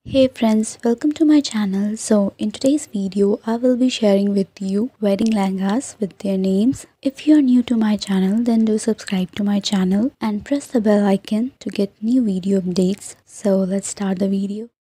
Hey friends, welcome to my channel. So in today's video, I will be sharing with you wedding lehengas with their names. If you are new to my channel, then do subscribe to my channel and press the bell icon to get new video updates. So let's start the video.